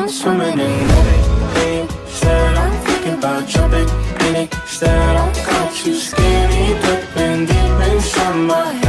I'm swimming in it. Instead, I'm thinking about jumping in it. Instead, I got you skinny dipping deep inside my head.